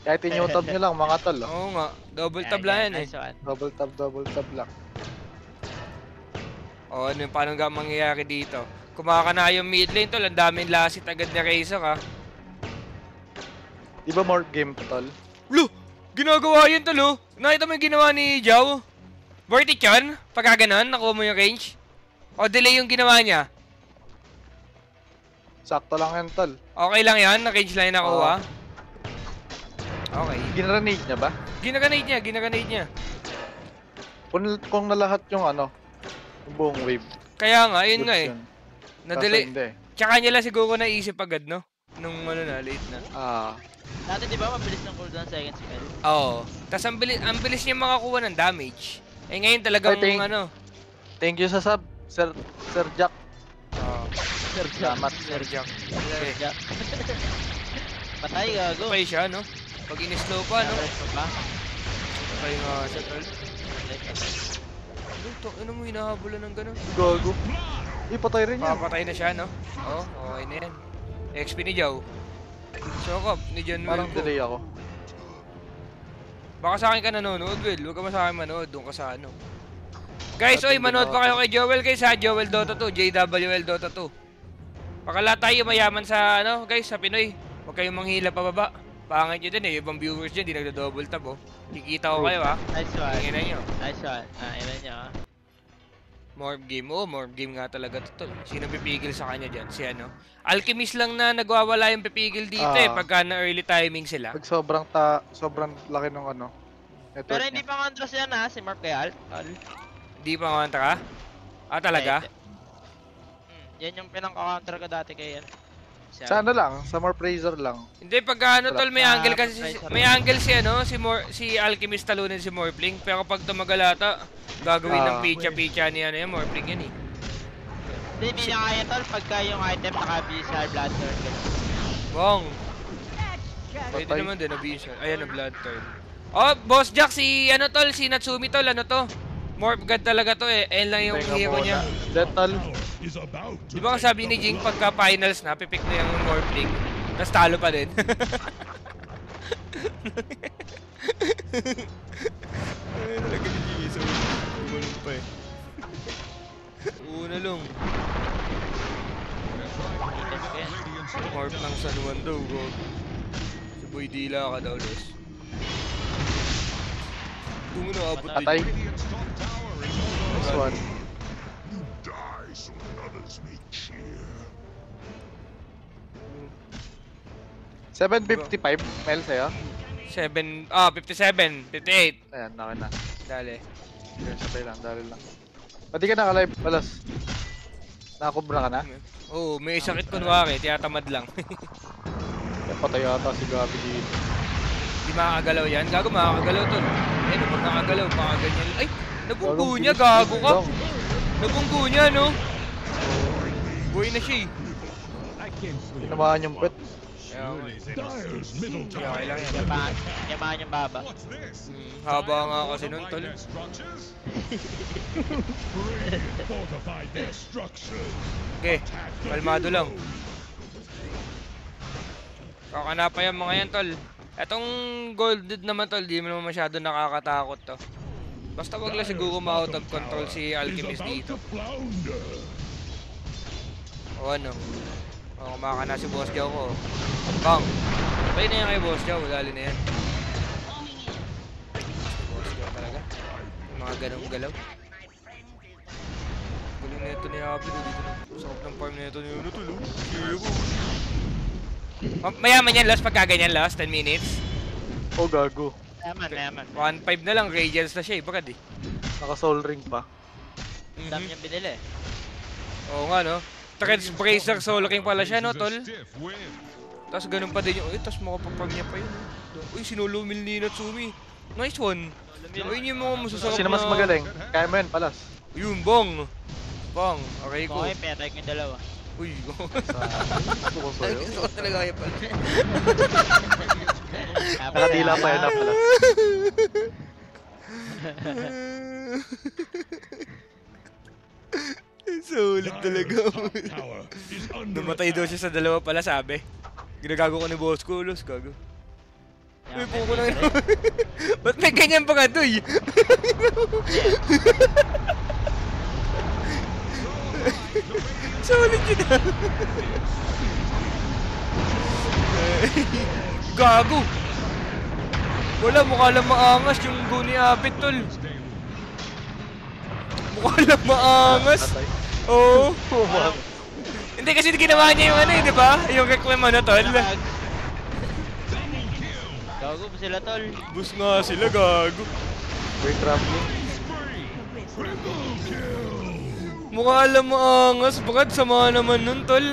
Kahit in-tab nyo lang mga tol. Oo nga, double tab lang yan eh. Double tab lang. O ano yung paano nga mangyayari dito? Kumakana yung mid lane tol, ang daming lasit agad na Razor ha. Di ba more game to tol? Lo! Ginagawa yun tol oh! Nakita mo yung ginawa ni Jao? Worth it yun? Pagka ganon, nakuha mo yung range? O delay yung ginawa niya? Sakto lang yan tol. Okay lang yan? Na-range lang yung nakuha? Okay. Ginrenade niya ba? Ginaganade niya. Kung nalahat yung ano, yung buong wave. Kaya nga, yun nga eh. Yun. Na-delay. Kaso hindi. Tsaka niya lang siguro naisip agad no? Nung ano na, late na. Dati di ba mabilis ng cooldown second spell? Oo. Tapos ang bilis niya makakuha ng damage. Eh ngayon talagang ano. Thank you sa sub, Sir Jack. Sir Jack. Salamat. Sir Jack. Sir Jack. Patay gago. Patay siya no? Pag in-slow pa no? Patay nga siya tol. Ito, ano mo hinahabulan ng gano'n? Gago. Patay rin yan. Papatay na siya no? Oo, okay na yan. XP ni Jao. Sokop, ni John Will. Parang delay ako. Baka sa akin ka nanonood, Will. Huwag ka sa akin manood. Doon ka sa ano. Guys, oy, manood pa kayo kay Joel guys ha. Joel Dota 2. JWL Dota 2. Baka lahat tayo mayaman sa ano, guys, sa Pinoy. Huwag kayong manghila pababa. Pangit nyo din eh. Ibang viewers dyan, di nagdo-double tap oh. Kikita ko kayo ha. Nice one. Tingnan nyo. Nice one. Ilan nyo ha. Morph game. Oh, morph game nga talaga to tol. Sino pipigil sa kanya dyan? Si ano? Alchemist lang na nagwawala yung pipigil dito eh. Pagka na early timing sila. Pag sobrang laki ng ano. Pero hindi pa contrast yan ha, si Mark kay Alt. Hindi pa kontra? Ah, talaga? Yan yung pinang-counter ko dati kay yan. Sana lang, sa more praiser lang. Hindi pagka ano tol, may angle kasi may angle si ano, si Alchemist talunin si Morphling, pero pag tumagal ata, gagawin ng picha ni ano yan, Morphling yan eh. Hindi niya kaya tol pagka yung item naka-Blizzard Blood Turn. Bong. Pwede naman din na-Blizzard. Ayan na Blood Turn. Oh, Boss Jack, si ano tol, si Natsumi tol, ano to? Morph God talaga to eh. Ayan lang yung hero niya. Death tol. Di ba sabi ni Jing pagka finals na, pipick na yung Morphling. Tapos talo pa din. Ay, talaga ni Jing. So, gumalong pa eh. Una lang. Morph ng San Juan daw. Si Boy Dila ka daw, Les. Kung naabot din. Patay. This one. 755 ml sa'yo? 57, 58. Ayan, nakin na. Dali. Sige, sabay lang, dali lang. Pati ka naka-live, balas. Nakakubra ka na? Oo, may sakit kunwari, tiyatamad lang. Patay ata si Gabi dito. Di makakagalaw yan? Gago makakagalaw to. Eh, pag nakagalaw, makaganyan. Ay, nabunggo niya, gago ka. Nabunggo niya, no? Boy na siya eh. Tinamaan yung pet. Okay lang yan. Yamaan yung baba. Haba nga kasi nun, tol. Okay, kalmado lang. Kakana pa yan mga yan, tol. Etong golded naman, tol, di mo naman masyado nakakatakot to. Basta wag lang siguro ma-out of control si Alchemist dito. O ano? O, kumakana si Boss Jow ko. Bang! Patay na yan kay Boss Jow, dali na yan. Boss Jow talaga. Yung mga ganong galaw. Galing na ito ni Abby dito na. Sakap ng farm na ito ni Uno tulo. Mayaman yan, last pagkaganyan, last 10 minutes. Oh, gago. Mayaman. 1.5 na lang, Radiance na siya eh, bakit eh? Naka-soul ring pa. Dami niyang binili eh. Oo nga no. Threads Bracer Solo King pala siya no, tol? Tapos ganun pa din yung, tapos makapapag niya pa yun. Uy, sinulumil ni Natsumi. Nice one. Ayun yung mga masasarap na... Sino mas magaling? Kaya mo yun, palas. Yun, Bong. Bong, okay ko. Okay, pinatay ko yung dalawa. Uy, go. Gusto ko sa'yo. Gusto ko talaga kaya pala. Nakadila pa yun na pala. Sulit talaga. Namatay daw siya sa dalawa pala, sabi. Ginagago ko ni Boss Kulos, gago. Uy, buko na yun. Ba't may ganyan pa nga doy? Solid yun ah. Gago. Wala, mukha lang maangas yung go ni Abit, tol. Mukha lang maangas. Oo. Hindi kasi ginawa niya yung ano eh, di ba? Yung requiem ano, tol. Gago pa sila, tol. Bus nga sila, gago. Wait, traveling. Mukha lang maangas, bakit sama naman nun, tol?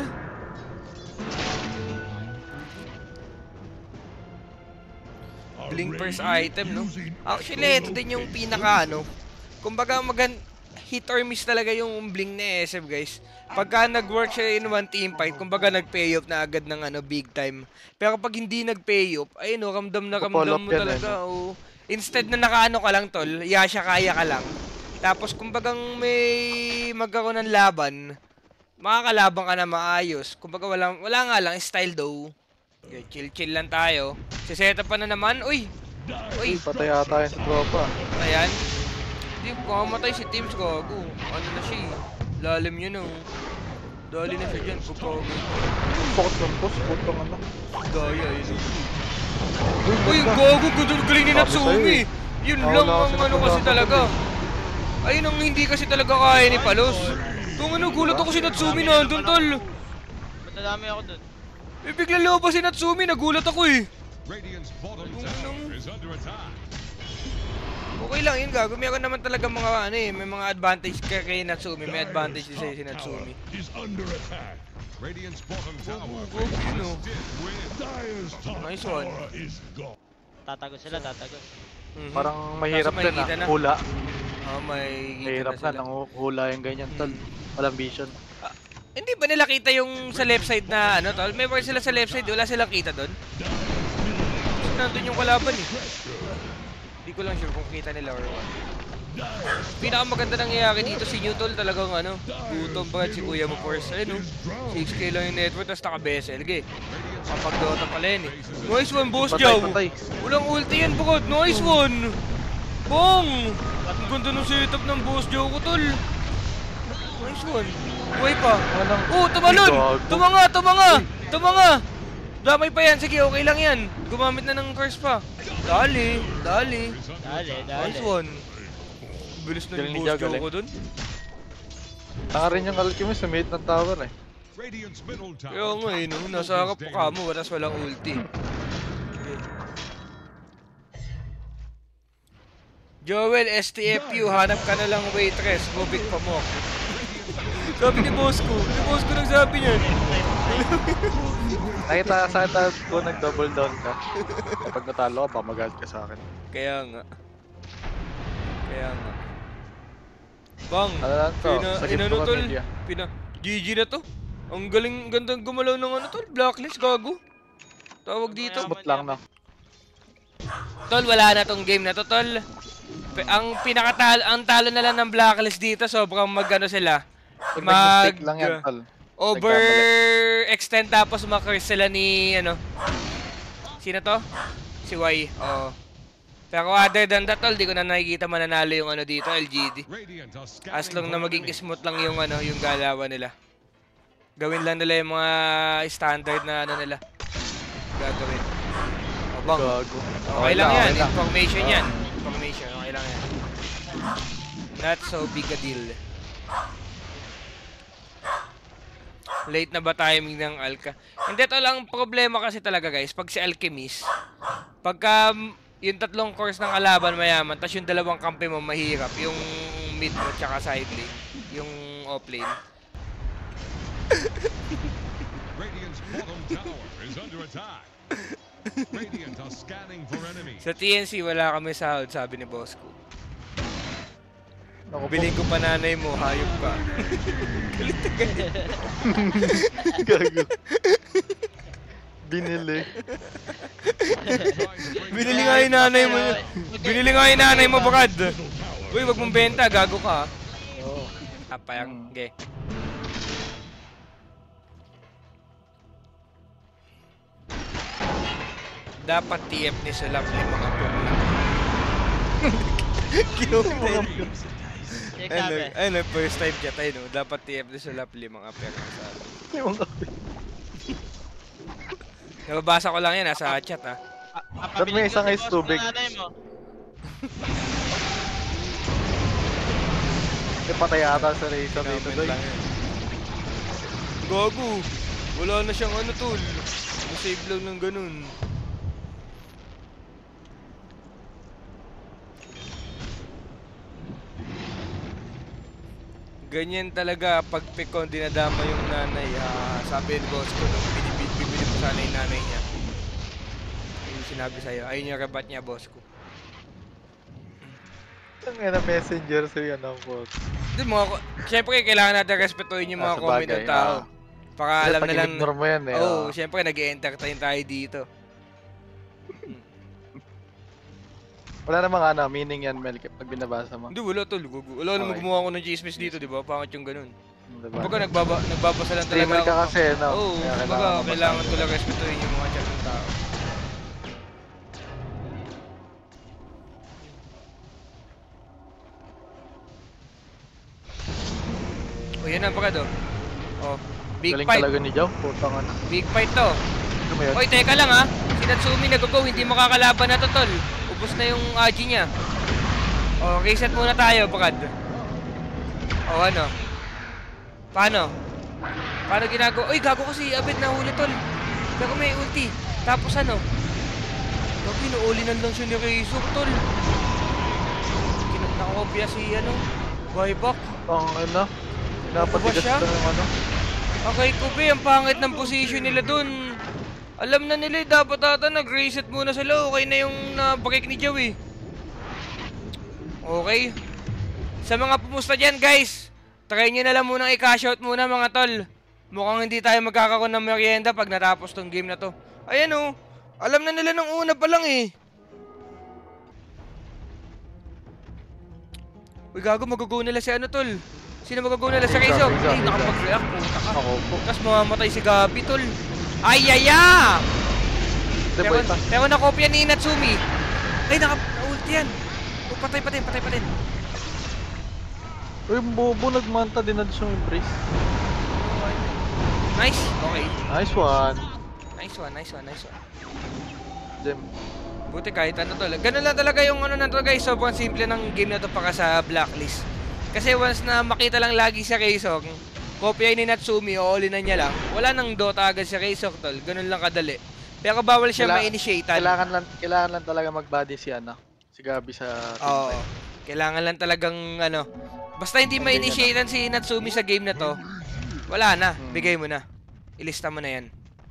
Blink first item, no? Actually, ito din yung pinaka, ano, kumbaga hit or miss talaga yung blink ni SF, guys. Pagka nag-work siya in one team fight, kumbaga nag-pay off na agad ng ano, big time. Pero kapag hindi nag-pay off, ayun, no, ramdam na ramdam mo talaga, oh. Instead na nakaano ka lang, tol, yasha kaya ka lang. Tapos kumbagang may magkaroon ng laban, makakalabang ka na maayos. Kumbaga wala nga lang, style daw. Okay, chill lang tayo. Siset up pa na naman. Uy! Uy! Patay ata yun sa tropa. Ayan. Hindi, makamatay si Teams, gago. Ano na siya eh. Lalim yun oh. Dali na siya dyan, pagkago. Bakit ng boss? Putang ano? Daya yun. Uy, gago! Galing ni Natsumi! Yun lang ang ano kasi talaga. Ayun ang hindi kasi talaga kaya ni Palos. Kung ano, gulat ako si Natsumi nandun, tol. Ba't nadami ako dun? Eh, bigla loba si Natsumi, nagulat ako eh. Okay lang yun, gago. Meron naman talaga mga ano eh, may mga advantage kay Natsumi. May advantage din sa'yo si Natsumi. Nice one. Tatagos sila, tatagos. Parang mahirap Kaso din makikita na. hula. May Mahirap kita na, nang hula yung ganyan, tol. Walang vision. Hindi ba nila kita yung sa left side na ano, tol? May word sila sa left side, wala silang kita doon? Nandun yung kalaban eh. Hindi ko lang sure kung kita nila or what. Pinakamaganda nangyayari dito si Newtol talagang ano, gutom pa si Kuya mo first. Ayun oh, 6k lang yung network, tapos naka-BSLG. Kapag Dota pala yun eh. Nice one, boss Jow! Walang ulti yan, bukod. Nice one! Bong! Ang ganda ng setup ng boss Jow ko, tol. Nice one. Buhay pa. Oh, tumalon! Tumanga! Damay pa yan. Sige, okay lang yan. Gumamit na ng curse pa. Dali. Nice one. Bilis na yung boss Jow ko dun. Taka rin yung Alchemist sa mid ng tower eh. Kaya nga eh, no? Nasa harap pa mo, walang ulti. Okay. Joel, STFU, hanap ka na lang waitress. Gubik pa mo. Sabi ni boss ko nagsabi niyan. Nakita sa akin ko nag-double down ka. Kapag natalo ka, pamagalit ka sa akin. Kaya nga. Bang, Ano lang to? Sakit inano ko tol? media. GG na to. Ang gandang gumalaw ng ano tol, blacklist, gago. Tawag dito. Smooth lang na. Tol, wala na tong game na to, tol. Ang talo na lang ng blacklist dito, sobrang magano sila. Mistake lang yan, tol. Overextend tapos makcurse sila ni ano. Sino to? Si Y. Oo. Pero other than that, tol, di ko na nakikita mananalo yung ano dito, LGD. As long na maging smooth lang yung ano, yung galawan nila. Gawin lang nila yung mga standard na ano nila. Gagawin. O bang. Okay lang yan, information yan. Information, okay lang yan. Not so big a deal. Late na ba timing ng Alka? Hindi, tol, ang problema kasi talaga guys, pag si Alchemist, pagka yung tatlong course ng kalaban mayaman, tapos yung dalawang kampi mo mahirap, yung mid mo tsaka side lane, yung off lane. Sa TNC wala kami sahod, sabi ni boss ko. Biling ko pananay mo, hayop ka. Galit na galit. Gago. Binili. Binili nga yung nanay mo. Binili nga yung nanay mo, Brad. Uy, wag mong benta, gago ka. Oo. Apayang, okay. Dapat TF ni Sulap 5 apel lang. Check sabi. First time chat ay no. Dapat TF ni Sulap 5 apel lang sa akin. Nababasa ko lang yan sa chat ha. Ba't may isang ice tubig? Patay ata sa Reza dito doy. Gago. Wala na siyang ano tol. Nasave lang ng ganun. Ganyan talaga pag Pekon dinadama yung nanay. Sabi ni boss ko nung bibili mo sana yung nanay niya. Yung sinabi sa'yo. Ayun yung rabat niya boss ko. Ang na messenger sa yan ang po. Di siyempre kailangan natin respetuhin yung mga comment ng tao. Para alam na lang. Ignore mo yan eh. Oo, siyempre nag-entertain tayo dito. Wala namang meaning yan, Mel, pag binabasa mo. Hindi, wala tol. Wala namang gumawa ko ng chismis dito, di ba? Pangit yung ganun. Diba? Kumbaga nagbabasa lang talaga Streamer ka kasi, no? Oo, kumbaga kailangan talaga respetuhin yung mga chat ng tao. O yan ang pagkado. O, big Galing fight. talaga ni Jow, putang ano. Big fight to. Ano mo yun? Oy, teka lang ha. Si Natsumi nag-go, hindi makakalaban na to tol. Ubus na yung Aji niya. O, reset muna tayo, pagkad. O, ano? Paano? Paano ginagawa? Uy, gago ko si Abed na huli tol. Gago may ulti. Tapos ano? Gago, inuulinan lang siya ni Reisok tol. Nakakopya si ano? Buyback. Ang ano? Napatigas siya? na yung ano. Okay, Kubi, ang pangit ng position nila dun. Alam na nila, dapat ata nag-reset muna sila. Okay na yung break ni Joey. Okay. Sa mga pumusta dyan, guys, try nyo na lang munang i-cash out muna, mga tol. Mukhang hindi tayo magkakaroon ng merienda pag natapos tong game na to. Ayan oh, alam na nila nung una pa lang eh. Uy, gago, mag-go nila si ano, tol. Sino mag-go nila sa Rizzo? Ay, nakapag-react, puta ka. Ako po. Tapos mamamatay si Gabi, tol. Ay, yaya! Pero nakopya ni Natsumi. Ay, na-ulti yan. Oh, patay pa din. Uy, bobo, nagmanta din na yung impress. Nice, okay. Nice one. Nice one. Gem. Buti kahit ano tol. Ganun lang talaga yung ano na to guys. Sobrang simple ng game na to para sa Blacklist. Kasi once na makita lang lagi si Reisok, kopya ni Natsumi o all-in na niya lang, wala nang Dota agad si Reisok tol. Ganun lang kadali. Pero bawal siya ma-initiate. Kailangan lang talaga mag-body si si Gabi sa team. Oo. Kailangan lang talagang ano. Basta hindi ma-initiate si Natsumi sa game na to, wala na. Bigay mo na. Ilista mo na yan.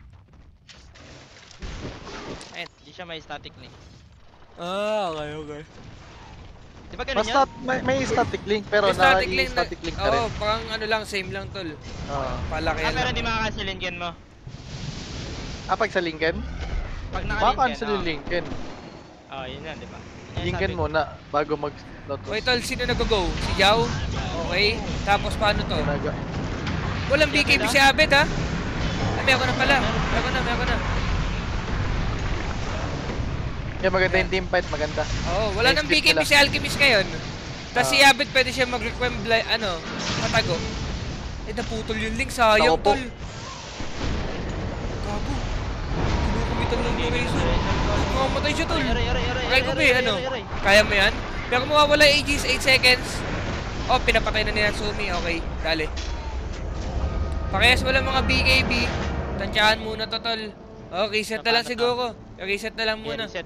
Ayun, hindi siya may static link. Okay. Di ba ganun Basta yun? may static link pero Static link static link ka rin. Oo, parang ano lang, same lang tol. Palaki Pero lang. hindi makakancel Lincoln mo. Pag sa Lincoln? Pag Maka-cancel yung Lincoln. Lincoln. Oo, yun yan, di ba? Lincoln muna bago mag-lotus. Wait tol, sino nag-go? Si Jao? Okay. Tapos paano to? Walang BKB si Abed ha? Ay, meron na pala. Meron na. Kaya maganda yung team fight, maganda. Oo, wala nang BKB si Alchemist ngayon. Tapos si Abed pwede siya mag-requiem matago. Eh, naputol yung link. Sayang tol. Gago. Kinukumitan lang yung Rezo. Mamamatay siya tol. Okay ko ba ano? Kaya mo yan? Pero mawawala Aegis 8 seconds. Oh, pinapatay na ni Natsumi. Okay, dali. Parehas wala mga BKB. Tansyahan muna to tol. Oh, reset na lang siguro. Reset na lang muna. Reset.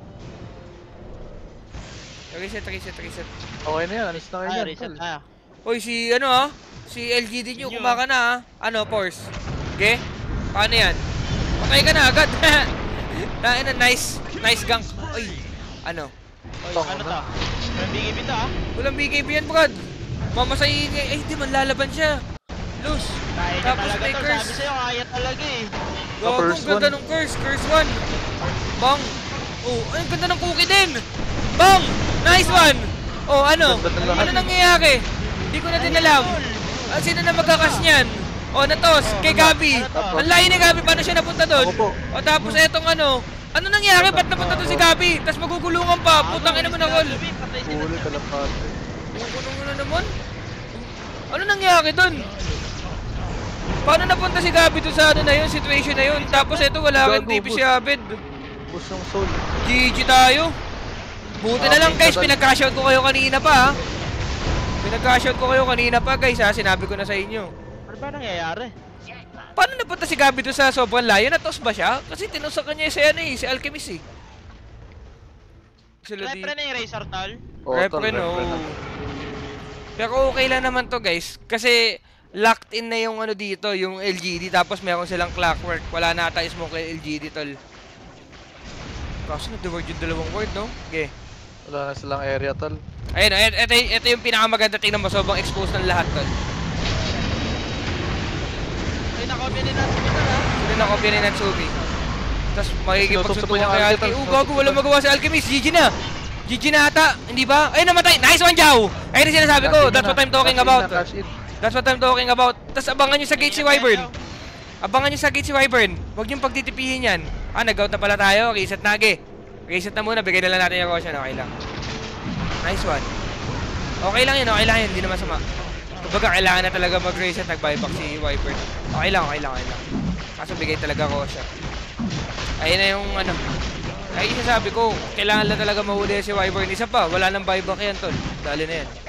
Reset. Okay na yan, alis na kayo dyan. Reset tol. na. Hoy, si ano ha? Si LGD nyo, kumaka na ha? Ano, force? Okay? Paano yan? Patay ka na agad. Nice gank. Uy, ano? Oy, ano to? Walang BKB to ha? Walang BKB yan, brad. Mamasayin niya. Eh, di man lalaban siya. Lose. Kaya niya Tapos talaga may to. curse. Sabi sa'yo, kaya talaga eh. Gago, First ang ganda one. ng curse. Curse 1. Bang. Oh, ay, ang ganda ng cookie din. Bang. Nice one. Oh, ano? Ganda ng lahat. Ano nangyayari? Hindi ko na din alam. Ah, sino na magkakas niyan? Oh, natos. Kay Gabi. Ano to? Ang layo ni Gabi. Paano siya napunta doon? Ako po. O tapos etong ano, Ano nangyari? Ba't napunta to si Gabi? Tapos magugulungan pa. Putang ina naman ako. Patay sila. Huli kalapate. Kukulong na naman. Ano nangyari dun? Paano napunta si Gabi dun sa ano na yun, situation na yun? Tapos ito wala kang TP si Abed. Boost ng soul. GG tayo. Buti na lang guys, pinag-cashout ko kayo kanina pa ha. Pinag-cashout ko kayo kanina pa guys ha, sinabi ko na sa inyo. Ano ba nangyayari? Paano napunta si Gabi doon sa sobrang layo? Natos ba siya? Kasi tinusak ka niya si ano eh, si Alchemist eh. Sila di... Repre na yung Razor Tol. Repre no. Pero okay lang naman to guys. Kasi locked in na yung ano dito, yung LGD. Tapos meron silang clockwork. Wala na ata smoke kay LGD tol. Kaso na-divert yung dalawang word no? Okay. Wala na silang area tol. Ayun, ito yung pinakamaganda. Tingnan mo, sobrang exposed ng lahat tol. Ay, nakopya ni Natsumi tol ha. Sino nakopya ni Natsumi? Tapos magiging Sinusubo pagsusubo niya yung kay Alchemist. Alchemist. Gago, wala magawa si Alchemist. GG na! GG na ata, hindi ba? Ay, namatay! Nice one, Jao! Ayun yung sinasabi ko, that's what I'm talking about. That's what I'm talking about. Tapos abangan nyo sa gate si Wyvern. Abangan nyo sa gate si Wyvern. Huwag nyo pagtitipihin yan. Ah, nag-out na pala tayo. Reset na, ge. Reset na muna, bigay na lang natin yung Roshan. Okay lang. Nice one. Okay lang yun, okay lang yun. Hindi naman sama. Kumbaga, kailangan na talaga mag-reset. Nag-buyback si Wyvern. Okay lang, okay lang, okay lang. Kaso bigay talaga Roshan. Ayun na yung ano. Ay, sabi ko, kailangan lang talaga mahuli si Wyvern. Isa pa, wala nang buyback yan, tol. Dali na yan.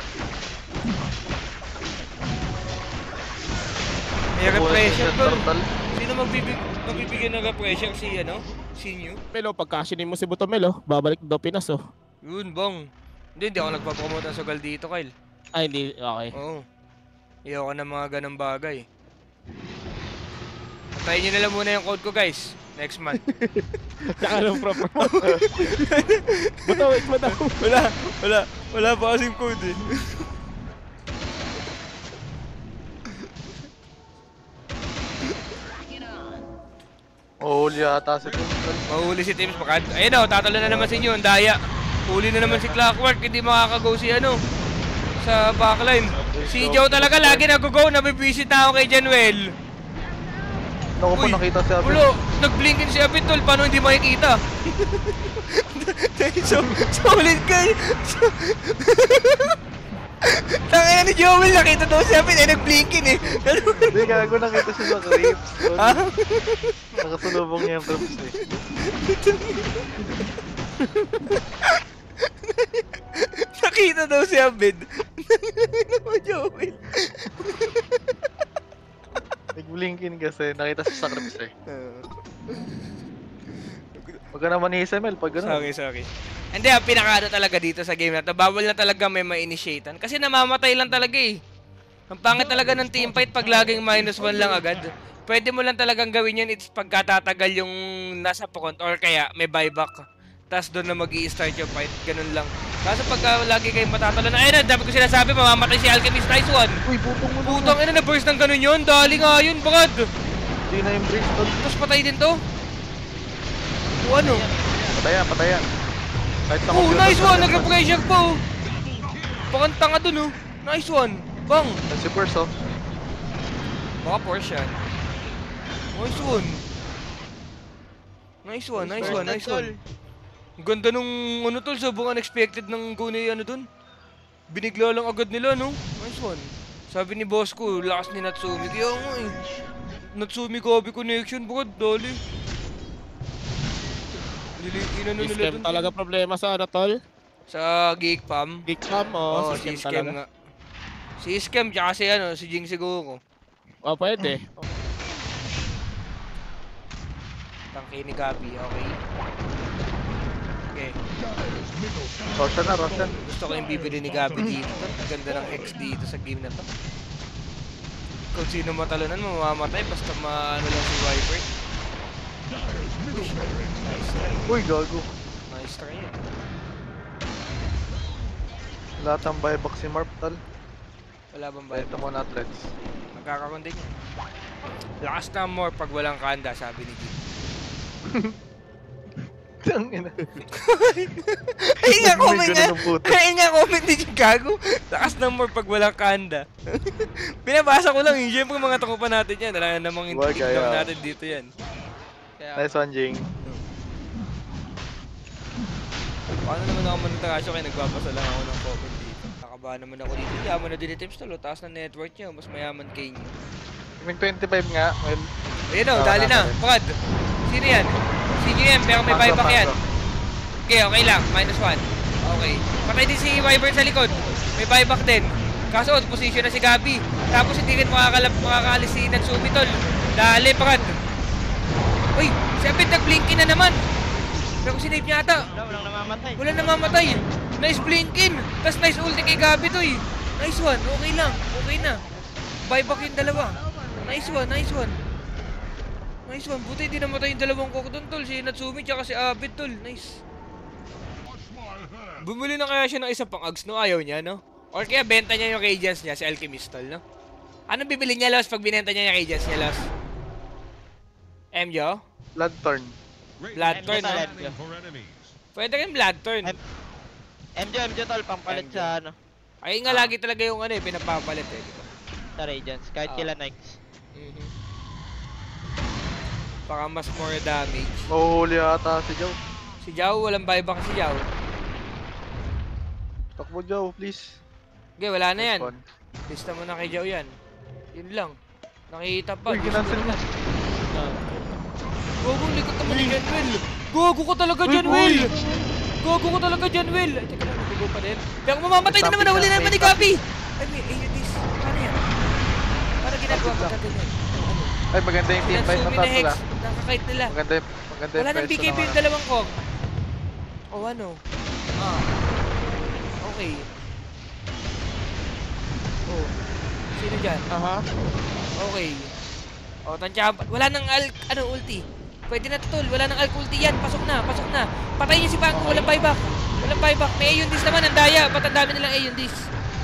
May repressure, tol. Sino magbibigyan ng repressure? Si, ano? Si New? Melo, pagkasinin mo si Buto Melo, babalik daw Pinas oh. Yun, bang. Hindi ako nagpapromote ng sugal dito, Kyle. Ay, hindi. Okay. Oo. Iyoko ng mga ganang bagay. Patayin nyo na lang muna yung code ko, guys. Next month. Tsaka lang proper. Buto, wait mo daw. Wala pa kasing code eh. Mahuli yata si Tim tol. Mahuli si Teams. Ayun o, tatalo na naman si inyo. Ang daya. Huli na naman si Clockwork. Hindi makakago si ano. Sa backline. Si Joe talaga lagi nag-go. Nabibisit na ako kay Januel. Naku po nakita si Abed. Ulo, nag-blinkin si Abed tol. Paano hindi makikita? Solid kayo. Tangina ni Joel. Nakita daw si Abed. Eh, nag-blinkin eh. Hindi gago nakita siya sa creeps. Ha? Nakasulubong niya yung creeps eh. Nakita daw si Abed. Nakita mo, Joel. Nag-blinkin kasi nakita siya sa creeps eh. Huwag ka naman ni SML pag gano'n. Sorry. Hindi, ang pinakaano talaga dito sa game na to, bawal na talaga may ma-initiatean. Kasi namamatay lang talaga eh. Ang pangit talaga ng teamfight pag laging -1 lang agad. Pwede mo lang talagang gawin yun, it's pagkatatagal yung nasa front or kaya may buyback. Tapos doon na mag-i-start yung fight, ganun lang. Kaso pag lagi kayong matatalo na, ayun na, dami ko sinasabi, mamamatay si Alchemist, nice one. Uy, putong mo Putang ina, na-burst ng ganun yun, dali nga yun, Brad. Hindi na yung brace tol. Tapos patay din to. O ano? Patayan. Kahit sa Oh, computer, nice one, tol. nag-pressure po. Bakang tanga dun oh. Nice one. Bang. Si Perso. Baka Porsche yan. Nice one. Ang ganda nung ano tol, sobrang unexpected ng Kuni ano dun. Binigla lang agad nila no. Nice one. Sabi ni boss ko, lakas ni Natsumi. Kaya nga eh. Natsumi Gabi connection bro, dali. Inano nila Scam dun. talaga problema sa ano, tol? Sa Geek Fam. Geek Cam, Oo, si si Scam Scam talaga. nga. Si Scam tsaka si ano, si Jing siguro. Oh, pwede. Tangke ni Gabi, okay. Okay. Roshan. Gusto ko yung bibili ni Gabi dito. Ang ganda ng X dito sa game na to. Kung sino matalunan, mamamatay basta maano lang si Wyvern. Nice try. Uy, gago. Nice try yan. Lahat ng buyback si Marp tol. Wala bang Ito bayad? mo na threats. Magkakaroon din yan. Lakas na more pag walang kanda, sabi ni Jim. Tangina. Ayun nga comment May niya. ganun ng puto. Ayun nga comment ni Jim Gago. Lakas na more pag walang kanda. Pinabasa ko lang yun. Siyempre mga takupan natin yan. Wala namang Wag, itignan kaya. natin dito yan. Kaya, Nice one, Jing. Paano naman ako manitagasyo kaya nagbabasa lang ako ng comment dito. Nakabahan naman ako dito. Yaman na din ni Tips tol. Taas na network niya. Mas mayaman kay niyo. May 25 nga. Well, Ayan o, dali na. Prad. Sino yan? Sino yan? Pero may buyback yan. Okay, okay lang. -1. Okay. Patay din si Wyvern sa likod. May buyback din. Kaso out position na si Gabi. Tapos hindi rin makakaalis si Natsumi tol. Dali, Prad. Uy, si Abed nag-blinkin na naman. Pero sinave niya ata. Walang namamatay. Wala namamatay. Nice blinkin. Tapos nice ulti kay Gabi to eh. Nice one. Okay lang. Okay na. Buyback yung dalawa. Nice one. Nice one. Nice one. Buti hindi namatay yung dalawang cock doon tol. Si Natsumi tsaka si Abed tol. Nice. Bumili na kaya siya ng isa pang Ags no? Ayaw niya no? Or kaya benta niya yung Radiance niya si Alchemist tol no? Anong bibili niya Los pag binenta niya yung Radiance niya Los? MJ? Bloodthorn. Bloodthorn no? Pwede rin Bloodthorn. MJ tol, pampalit MJ. sa ano, Ay nga lagi talaga yung ano eh, pinapapalit eh, di ba? sa Radiance, kahit kila Nikes. Baka mas more damage. Mahuhuli ata si Joe. Si Jao, walang buyback si Jao. Takbo Joe, please. Okay, wala na yan. Nice one. Lista mo na kay Jao yan. Yun lang. Nakita pa. Uy, ginansel na. Gogo, likot naman ni Janwell. Gogo ko talaga, Janwell. Gogo ko talaga, Janwell. Ay, teka lang, nagugo pa din. Pero mamamatay na naman, nahuli na naman ni Gabi. Ay, may AUDs. Paano yan? Para ginagawa ko natin yan. Ay, maganda yung team fight ng Natsumi na tatlo Hex. ah. Nakakait nila. Maganda yung Wala nang pwesto BKB ng yung dalawang kong. O ano? Okay. Oh. Sino dyan? Aha. Okay. O, tansya. Wala nang ulti. Pwede na tol. Wala nang ulti yan. Pasok na. Pasok na. Patayin niyo si Pango. Walang buyback. Walang buyback. May Ayundis naman. Ang daya. Ba't ang dami nilang Ayundis?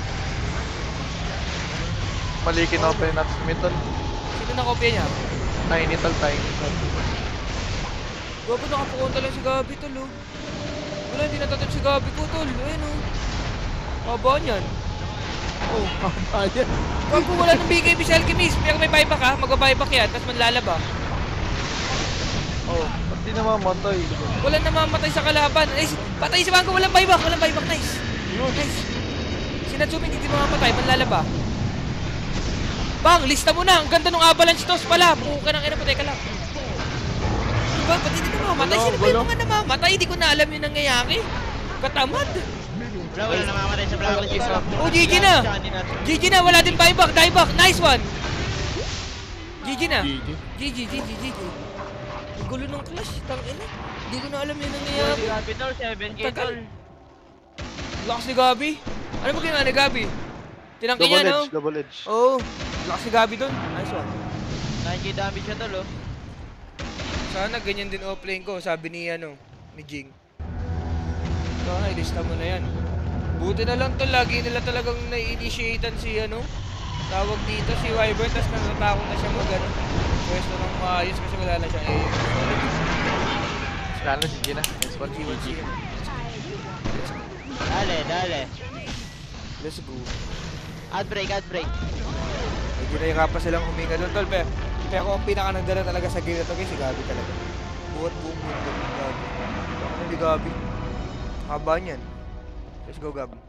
Malikin open at Smithon. Sino nakopya niya? Tiny tol, tiny tol. Gabi nakapukunta lang si Gabi tol oh. Wala, hindi natatap si Gabi ko tol. Ayun oh. Kabaan yan. Oh. Ayan. Gabi wala nang BKB si Alchemist. Pero may buyback ha. Magba-buyback yan. Tapos manlalaba. Oh. Ba't di namamatay? Wala namamatay sa kalaban. Ay, patay si Bango. Walang buyback. Walang buyback. Nice. Nice. Si Natsumi hindi mamamatay. Manlalaba. Bang, lista mo na. Ang ganda ng avalanche toss pala. Puka ng ina, patay ka lang. Diba? Pati hindi namamatay. Sino ba yung mga namamatay? Hindi ko na alam yung nangyayari. Katamad. Wala namamatay sa Black. Oh, GG na. GG na. Wala din buyback. Dieback. Nice one. GG na. GG. Ang gulo ng clash. Tangina. Hindi ko na alam yung nangyayari. Gabi tol, 7k Tagal. tol. Lakas ni Gabi. Ano ba ginawa ni Gabi? Tinangkin niya, no? Double edge. Oo. Lakas si Gabi dun. Nice one. 9k damage siya tol, oh. Sana ganyan din offlane ko, sabi ni ni Jing. Sana ilista mo na yan. Buti na lang to, lagi nila talagang na-initiatean si tawag dito si Wyvern, tas natatakot na siya pwesto ng maayos kasi wala na siya Lalo si Gina. Nice one. Dale. Let's go. Ad break. Medyo nahihirapan silang huminga doon, tol. Pero ang pinaka nagdala talaga sa game na to, guys, si Gabi talaga. Buong mundo ng Gabi. Ano ni Gabi? Haba niyan. Let's go, Gabi.